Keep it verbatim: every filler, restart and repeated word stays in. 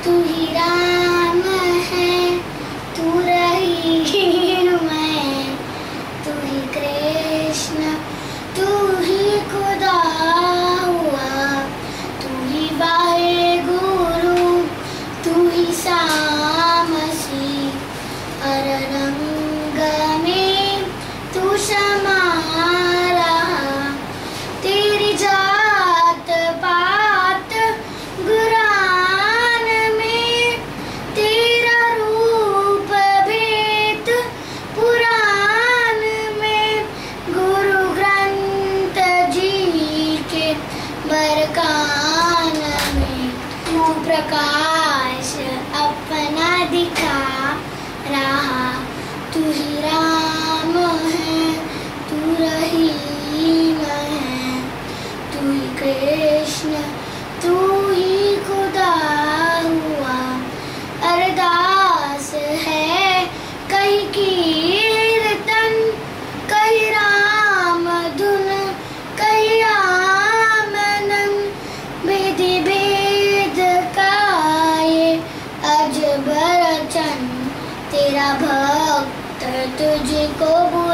तू ही राम है, तू रहीम है, तू ही कृष्ण, तू ही खुदा हुआ, तू ही वाहेगुरु, तू ही सामसी, हर रंग में तू शमा रहा, तेरी जात पात गुरान में, तेरा रूप भेद पुराण में, गुरु ग्रंथ जी के बरकान में, तू प्रकाश अपना दिखा रहा, तू ही राम है, तू रहीम है, तू ही कृष्ण, तू ही खुदा हुआ। अरदास है कहीं कीर्तन, कहीं राम धुन, कहीं आमनन, विधि भेद का ये अजब रचन, तेरा भक्त तुझको